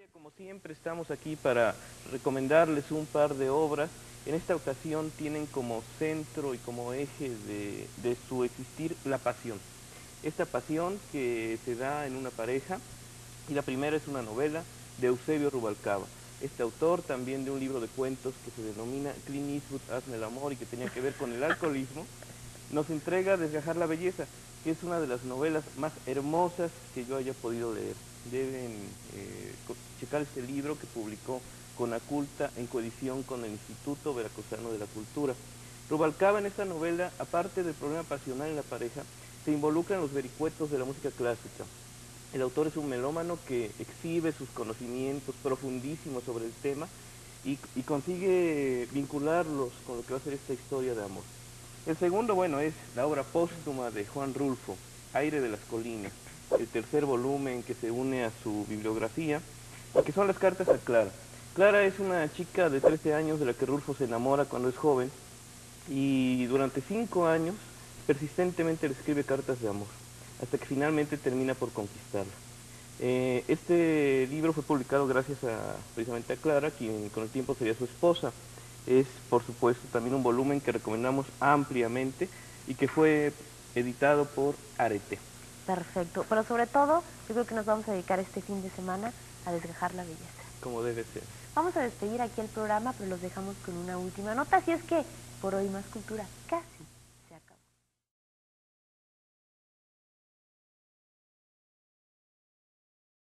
Como siempre estamos aquí para recomendarles un par de obras. En esta ocasión tienen como centro y como eje de su existir la pasión. Esta pasión que se da en una pareja, y la primera es una novela de Eusebio Rubalcaba. Este autor también de un libro de cuentos que se denomina Clint Eastwood, Hazme el amor, y que tenía que ver con el alcoholismo, nos entrega Desgajar la belleza, que es una de las novelas más hermosas que yo haya podido leer. Deben checar este libro que publicó Conaculta en coedición con el Instituto Veracruzano de la Cultura. Rubalcaba en esta novela, aparte del problema pasional en la pareja, se involucra en los vericuetos de la música clásica. El autor es un melómano que exhibe sus conocimientos profundísimos sobre el tema y consigue vincularlos con lo que va a ser esta historia de amor. El segundo, bueno, es la obra póstuma de Juan Rulfo, Aire de las Colinas, el tercer volumen que se une a su bibliografía, que son las cartas a Clara. Clara es una chica de 13 años de la que Rulfo se enamora cuando es joven y durante 5 años persistentemente le escribe cartas de amor, hasta que finalmente termina por conquistarla. Este libro fue publicado gracias precisamente a Clara, quien con el tiempo sería su esposa. Es, por supuesto, también un volumen que recomendamos ampliamente y que fue editado por Arete. Perfecto, pero sobre todo, yo creo que nos vamos a dedicar este fin de semana a desgajar la belleza. Como debe ser. Vamos a despedir aquí el programa, pero los dejamos con una última nota, así es que por hoy más cultura, casi.